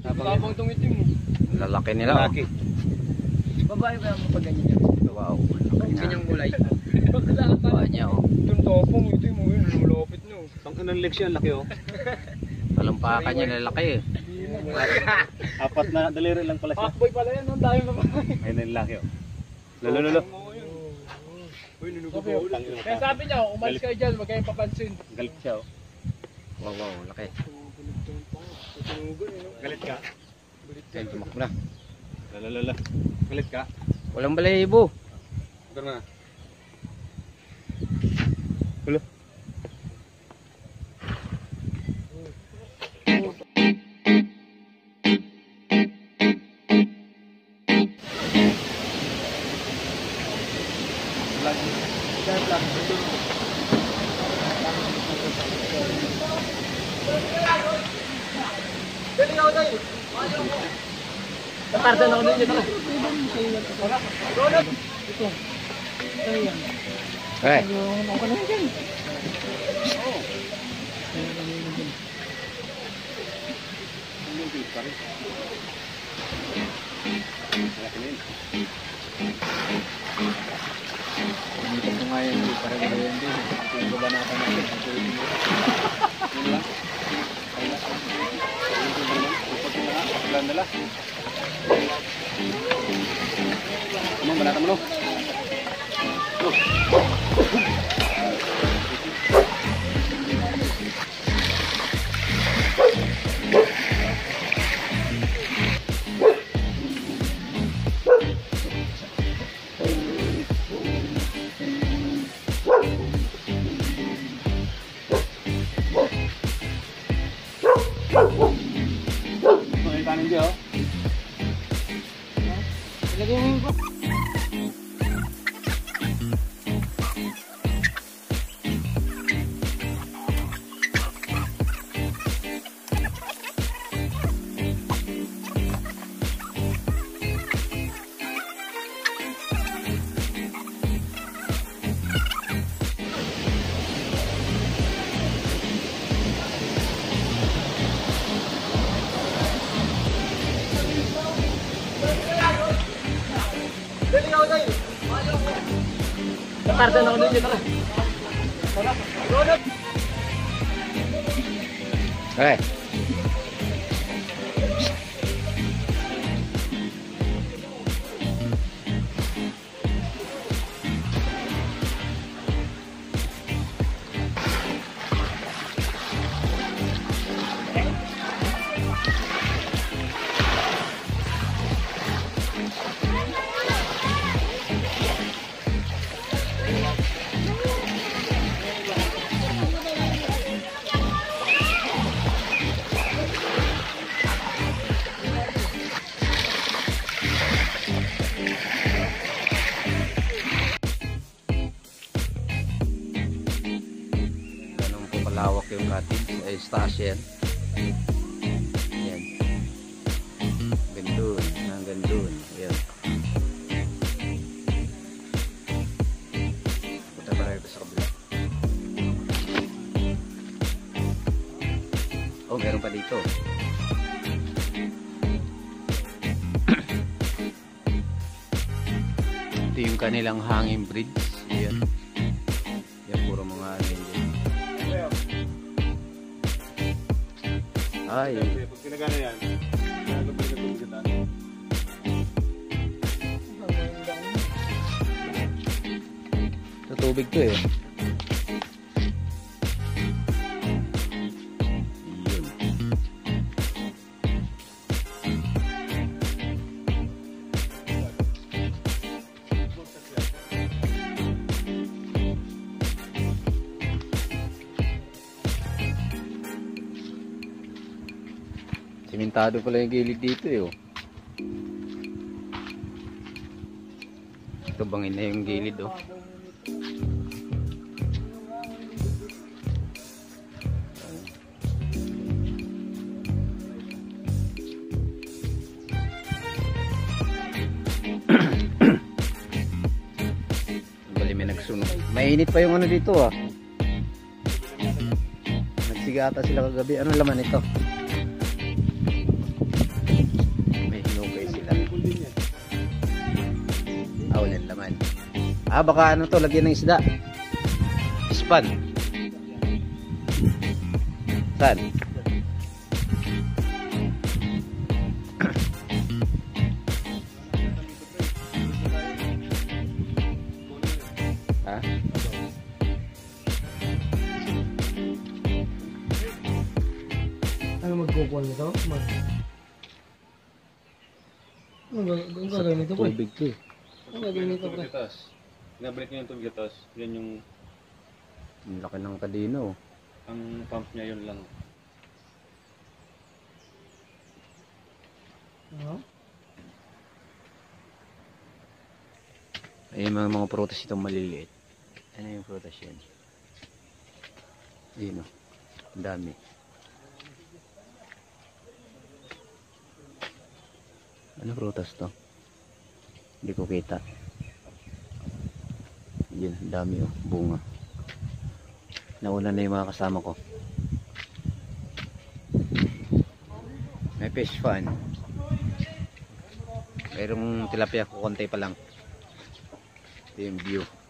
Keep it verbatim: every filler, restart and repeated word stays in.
Tapang itong itim mo. Lalaki nila. Lalaki. Babae ba yung pag ganyan niya? Wow. Ganyang kulay. Babae niya oh. Itong tapang itim mo yun. Malapit no. Pang anong legs yan, laki oh. Talumpakan niya lalaki eh. Apat na daliri lang pala siya. Halfboy pala yan, ang dami babae. Ayun ang laki oh. Lolo lolo. Uy, nunugo ba? Kaya sabi niya, umalis kayo dyan, wag kayong papansin. Galit siya oh. Wow wow, laki. Galit ka? Ayun, tumakbo na. Lolo lolo. Galit ka? Walang balahibo. Ito na. Hello. Parsa na ako din dito. Ito. Ayan. Eh. Ako na yan. Oo. Dito ko nga yan, para gano'n yan din. Yung babanatan natin. Yun lang. Bulan dala. Ano balata mo no? Look. May kanin dia oh. Lagi mo po. Parsa na ako din dito. Eh. Lawak yung cottage ay stasyon. Yan. Gandun, hanggang dun. Yan. Punta pa rin sa kabila. Oh, meron pa dito. Ito yung kanilang hanging bridge. Yan. Yan puro mga ano yun. Ay. Pag pinagana yan, nagabay na itong gitan. Sa tubig to eh. Yun. Simentado pala yung gilid dito eh oh. Ito bangin na yung gilid oh. Bali may nagsunog. Mainit pa yung ano dito ah. Nagsigata sila kagabi. Ano laman ito? Ah, baka ano to, lagyan ng isda. Ispan. Saan? Ha? Ano magkukuha nito? Mag... Ano ga- ang gagawin nito pre? Tubig to eh. Ano gagawin nito pre? Nabalik niya yung tubig ito. Yan yung Ang laki ng kadino. ang pump niya yun lang. Ano? Ayun mga mga prutas itong maliliit. Ano yung prutas yan? Ayun o. Ang dami. Ano prutas to? Hindi ko kita. Yun, ang dami o. Bunga. Nauna na yung mga kasama ko. May fish fan. Mayroong tilapia ko konti pa lang. Ito yung view.